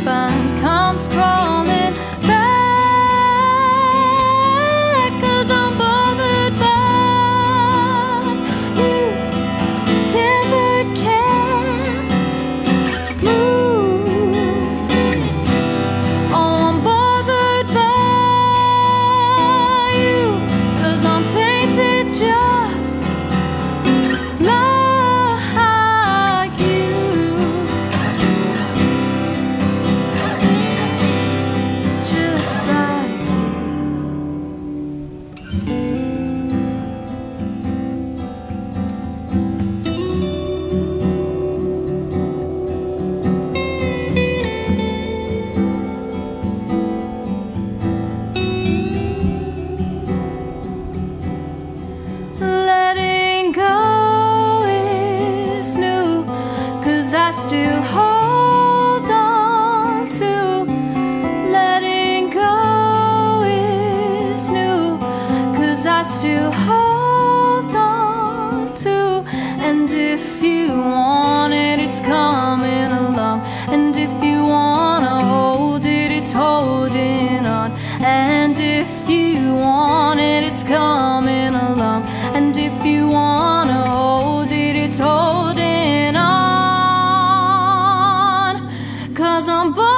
spine comes crawling back, 'cause I'm bothered by you. Timbered can't move. Oh, I'm bothered by you, 'cause I'm tainted just like you. Just like you. Letting go is new, 'cause I still hold on to. Letting go is new, 'cause I still hold on to. And if you want it, it's coming along. And if you wanna hold it, it's holding on. And if you want it, it's coming along. And if you wanna hold it, it's holding on. 'Cause I'm